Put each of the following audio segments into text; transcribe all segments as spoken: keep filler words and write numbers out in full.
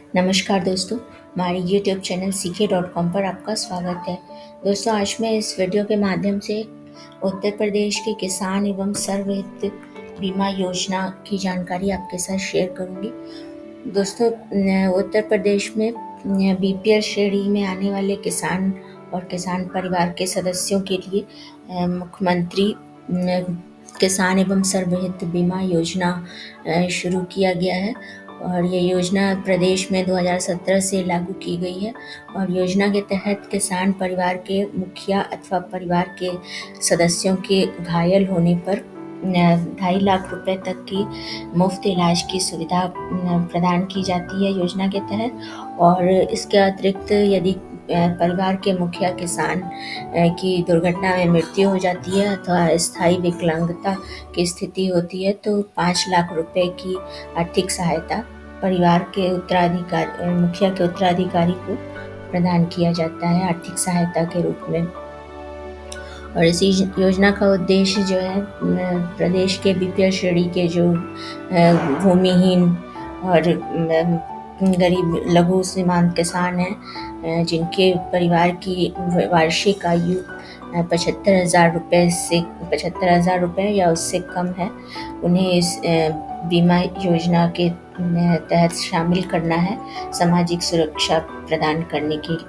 नमस्कार दोस्तों, हमारे YouTube channel Seekhe dot com पर आपका स्वागत है। दोस्तों, आज मैं इस वीडियो के माध्यम से उत्तर प्रदेश के किसान एवं सर्वहित बीमा योजना की जानकारी आपके साथ शेयर करूंगी। दोस्तों, उत्तर प्रदेश में बीपीएल श्रेणी में आने वाले किसान और किसान परिवार के सदस्यों के लिए मुख्यमंत्री किसान एवं सर्वहित बीमा योजना शुरू किया गया है और ये योजना प्रदेश में दो हज़ार सत्रह से लागू की गई है। और योजना के तहत किसान परिवार के मुखिया अथवा परिवार के सदस्यों के घायल होने पर ढाई लाख रुपए तक की मुफ्त इलाज की सुविधा प्रदान की जाती है योजना के तहत। और इसके अतिरिक्त यदि परिवार के मुखिया किसान की दुर्घटना में मृत्यु हो जाती है अथवा स्थायी विकलांगता की स्थिति होती है तो पाँच लाख रुपए की आर्थिक सहायता परिवार के उत्तराधिकारी मुखिया के उत्तराधिकारी को प्रदान किया जाता है आर्थिक सहायता के रूप में। और इसी योजना का उद्देश्य जो है प्रदेश के बीपीएल श्रेणी के जो भूमिहीन और गरीब लघु सीमांत किसान हैं जिनके परिवार की वार्षिक आयु पचहत्तर हज़ार रुपये से पचहत्तर हज़ार रुपये या उससे कम है, उन्हें इस बीमा योजना के तहत शामिल करना है सामाजिक सुरक्षा प्रदान करने के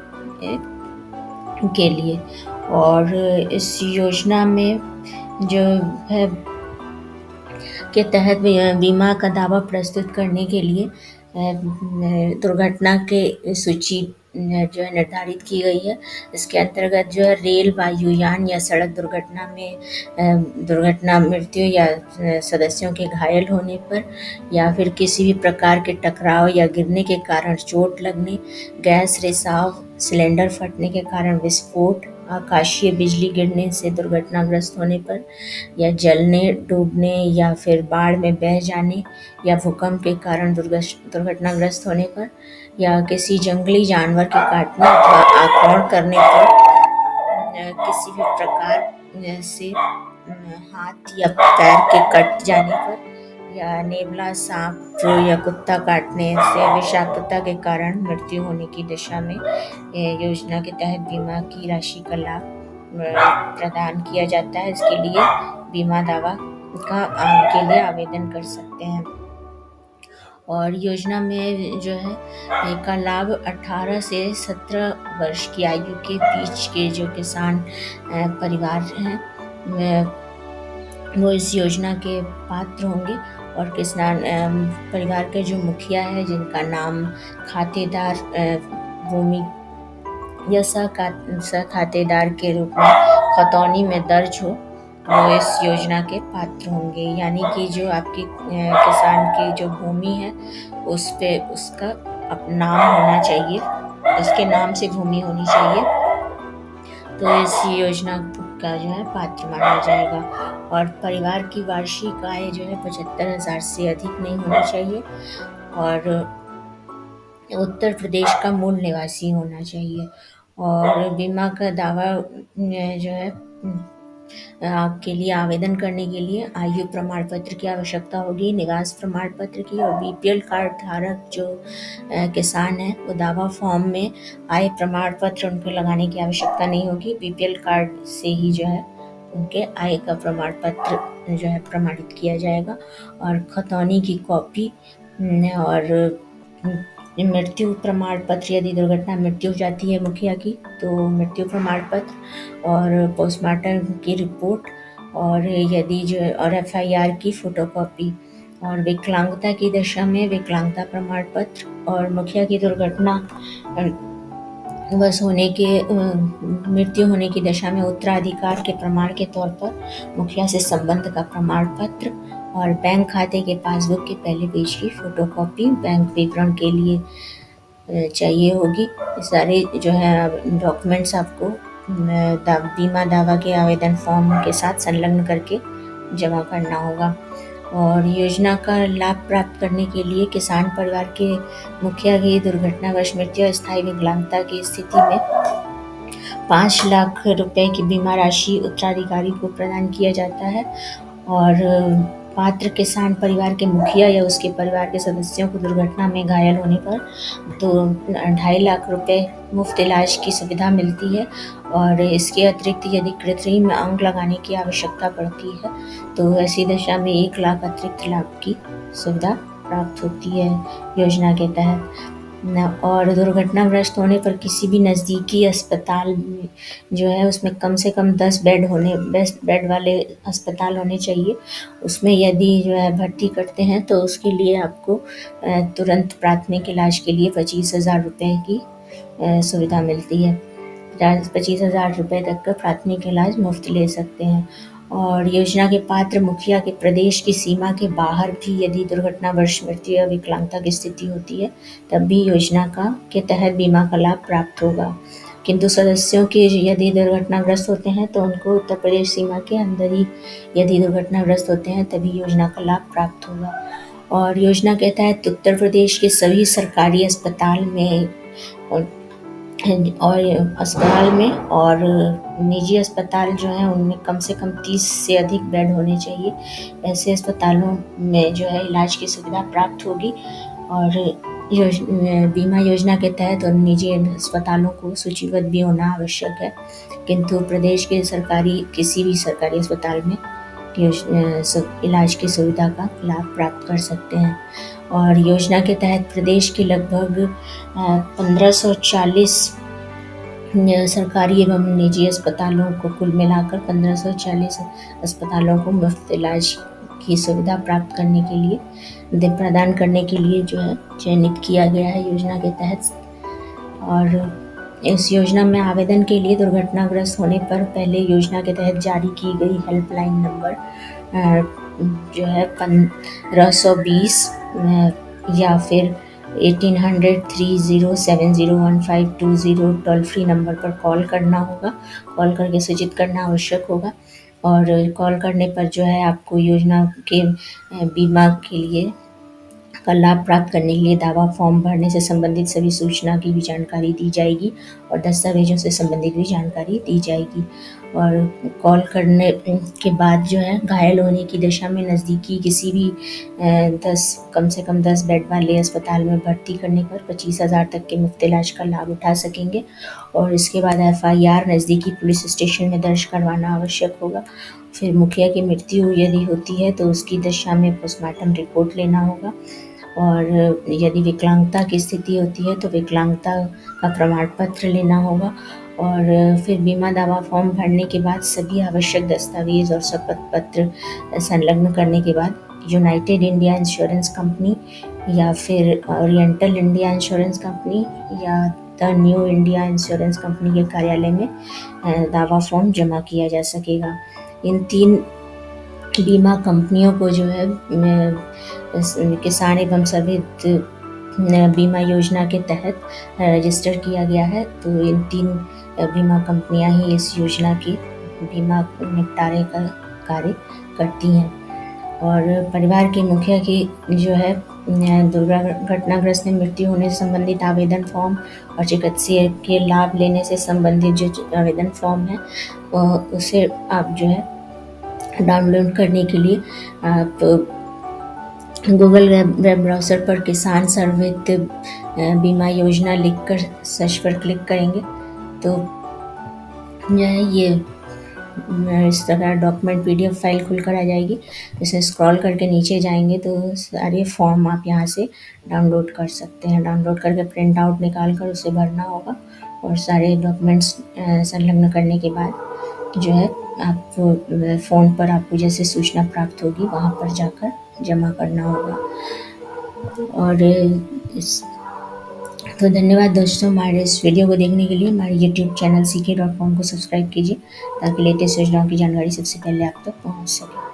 के लिए। और इस योजना में जो है के तहत बीमा का दावा प्रस्तुत करने के लिए दुर्घटना के सूची जो है निर्धारित की गई है। इसके अंतर्गत जो है रेल, वायुयान या सड़क दुर्घटना में दुर्घटना मृत्यु या सदस्यों के घायल होने पर या फिर किसी भी प्रकार के टकराव या गिरने के कारण चोट लगने, गैस रिसाव, सिलेंडर फटने के कारण विस्फोट, आकाशीय बिजली गिरने से दुर्घटनाग्रस्त होने पर या जलने, डूबने या फिर बाढ़ में बह जाने या भूकंप के कारण दुर्घटनाग्रस्त होने पर या किसी जंगली जानवर के काटने अथवा आक्रमण करने पर किसी भी प्रकार से हाथ या पैर के कट जाने पर या नेवला, सांप या कुत्ता काटने से विषाक्तता के कारण मृत्यु होने की दशा में योजना के तहत बीमा की राशि का लाभ प्रदान किया जाता है। इसके लिए बीमा दावा का के लिए आवेदन कर सकते हैं। और योजना में जो है का लाभ अठारह से सत्रह वर्ष की आयु के बीच के जो किसान परिवार हैं वो इस योजना के पात्र होंगे। और किसान परिवार के जो मुखिया है जिनका नाम खातेदार भूमि या खातेदार के रूप में खतौनी में दर्ज हो वो इस योजना के पात्र होंगे। यानी कि जो आपकी किसान की जो भूमि है उस पे उसका नाम होना चाहिए, उसके नाम से भूमि होनी चाहिए तो इस योजना का जो है पात्र माना जाएगा। और परिवार की वार्षिक आय जो है पचहत्तर हज़ार से अधिक नहीं होना चाहिए और उत्तर प्रदेश का मूल निवासी होना चाहिए। और बीमा का दावा जो है के लिए आवेदन करने के लिए आयु प्रमाण पत्र की आवश्यकता होगी, निवास प्रमाण पत्र की। और बीपीएल कार्ड धारक जो किसान है वो दावा फॉर्म में आय प्रमाण पत्र उनको लगाने की आवश्यकता नहीं होगी। बीपीएल कार्ड से ही जो है उनके आय का प्रमाण पत्र जो है प्रमाणित किया जाएगा। और खतौनी की कॉपी और मृत्यु प्रमाण पत्र, यदि दुर्घटना मृत्यु हो जाती है मुखिया की तो मृत्यु प्रमाण पत्र और पोस्टमार्टम की रिपोर्ट और यदि जो और एफआईआर की फोटोकॉपी और विकलांगता की दशा में विकलांगता प्रमाण पत्र और मुखिया की दुर्घटना बस होने के मृत्यु होने की दशा में उत्तराधिकार के प्रमाण के तौर पर मुखिया से संबंध का प्रमाण पत्र और बैंक खाते के पासबुक के पहले पेज की फोटोकॉपी बैंक विवरण के लिए चाहिए होगी। सारे जो है डॉक्यूमेंट्स आपको दा, बीमा दावा के आवेदन फॉर्म के साथ संलग्न करके जमा करना होगा। और योजना का लाभ प्राप्त करने के लिए किसान परिवार के मुखिया की दुर्घटनावश मृत्यु या स्थायी विकलांगता की स्थिति में पाँच लाख रुपए की बीमा राशि उत्तराधिकारी को प्रदान किया जाता है। और पात्र किसान परिवार के मुखिया या उसके परिवार के सदस्यों को दुर्घटना में घायल होने पर तो ढाई लाख रुपए मुफ्त इलाज की सुविधा मिलती है। और इसके अतिरिक्त यदि कृत्रिम अंग लगाने की आवश्यकता पड़ती है तो ऐसी दशा में एक लाख अतिरिक्त लाभ की सुविधा प्राप्त होती है योजना के तहत। और दुर्घटनाग्रस्त होने पर किसी भी नज़दीकी अस्पताल जो है उसमें कम से कम दस बेड होने बेस्ट बेड वाले अस्पताल होने चाहिए। उसमें यदि जो है भर्ती करते हैं तो उसके लिए आपको तुरंत प्राथमिक इलाज के लिए पच्चीस हज़ार रुपये की सुविधा मिलती है। पच्चीस हज़ार रुपये तक का प्राथमिक इलाज मुफ्त ले सकते हैं। और योजना के पात्र मुखिया के प्रदेश की सीमा के बाहर भी यदि दुर्घटनावश मृत्यु या विकलांगता की स्थिति होती है तब भी योजना का के तहत बीमा का लाभ प्राप्त होगा। किंतु सदस्यों के यदि दुर्घटनाग्रस्त होते हैं तो उनको उत्तर प्रदेश सीमा के अंदर ही यदि दुर्घटनाग्रस्त होते हैं तभी योजना का लाभ प्राप्त होगा। और योजना के तहत उत्तर प्रदेश के सभी सरकारी अस्पताल में और और अस्पताल में और निजी अस्पताल जो हैं उनमें कम से कम तीस से अधिक बेड होने चाहिए। ऐसे अस्पतालों में जो है इलाज की सुविधा प्राप्त होगी। और योज बीमा योजना के तहत उन निजी अस्पतालों को सूचीबद्ध भी होना आवश्यक है। किंतु प्रदेश के सरकारी किसी भी सरकारी अस्पताल में इलाज की सुविधा का लाभ प्राप्त कर सकते हैं। और योजना के तहत प्रदेश के लगभग पंद्रह सौ चालीस सरकारी एवं निजी अस्पतालों को कुल मिलाकर पंद्रह सौ चालीस अस्पतालों को मुफ्त इलाज की सुविधा प्राप्त करने के लिए प्रदान करने के लिए जो है चयनित किया गया है योजना के तहत। और इस योजना में आवेदन के लिए दुर्घटनाग्रस्त होने पर पहले योजना के तहत जारी की गई हेल्पलाइन नंबर जो है पंद्रह सौ बीस या फिर eighteen hundred three zero seven zero one five two zero toll free number पर कॉल करना होगा। कॉल करके सूचित करना आवश्यक होगा। और कॉल करने पर जो है आपको योजना के बीमा के लिए का लाभ प्राप्त करने के लिए दावा फॉर्म भरने से संबंधित सभी सूचना की भी जानकारी दी जाएगी और दस्तावेजों से संबंधित भी जानकारी दी जाएगी। और कॉल करने के बाद जो है घायल होने की दशा में नज़दीकी किसी भी दस कम से कम दस बेड वाले अस्पताल में भर्ती करने पर पच्चीस हज़ार तक के मुफ्त इलाज का लाभ उठा सकेंगे। और इसके बाद एफ आई आर नज़दीकी पुलिस स्टेशन में दर्ज करवाना आवश्यक होगा। फिर मुखिया की मृत्यु यदि होती है तो उसकी दशा में पोस्टमार्टम रिपोर्ट लेना होगा। और यदि विकलांगता की स्थिति होती है तो विकलांगता का प्रमाण पत्र लेना होगा। और फिर बीमा दावा फॉर्म भरने के बाद सभी आवश्यक दस्तावेज और शपथ पत्र संलग्न करने के बाद यूनाइटेड इंडिया इंश्योरेंस कंपनी या फिर ओरिएंटल इंडिया इंश्योरेंस कंपनी या the new India insurance company के कार्यालय में दावा फॉर्म जमा किया जा सकेगा। इन तीन बीमा कंपनियों को जो है किसान एवं सर्वित बीमा योजना के तहत रजिस्टर किया गया है। तो इन तीन बीमा कंपनियां ही इस योजना के बीमा निपटारे का कार्य करती हैं। और परिवार के मुखिया की जो है दुर्घटनाग्रस्त में मृत्यु होने से संबंधित आवेदन फॉर्म और चिकित्सीय के लाभ लेने से संबंधित जो आवेदन फॉर्म है उसे आप जो है डाउनलोड करने के लिए आप गूगल वेब ब्राउज़र पर किसान सर्वित बीमा योजना लिखकर सर्च पर क्लिक करेंगे तो जो है ये इस तरह डॉक्यूमेंट पीडीएफ फाइल खुलकर आ जाएगी। इसे स्क्रॉल करके नीचे जाएंगे तो सारे फॉर्म आप यहाँ से डाउनलोड कर सकते हैं। डाउनलोड करके प्रिंट आउट निकाल कर उसे भरना होगा और सारे डॉक्यूमेंट्स संलग्न करने के बाद जो है आप फ़ोन पर आपको जैसे सूचना प्राप्त होगी वहाँ पर जाकर जमा करना होगा। और इस तो धन्यवाद दोस्तों हमारे इस वीडियो को देखने के लिए। हमारे यूट्यूब चैनल सी के डॉट कॉम को सब्सक्राइब कीजिए ताकि लेटेस्ट योजनाओं की जानकारी सबसे पहले आप तक पहुँच सके।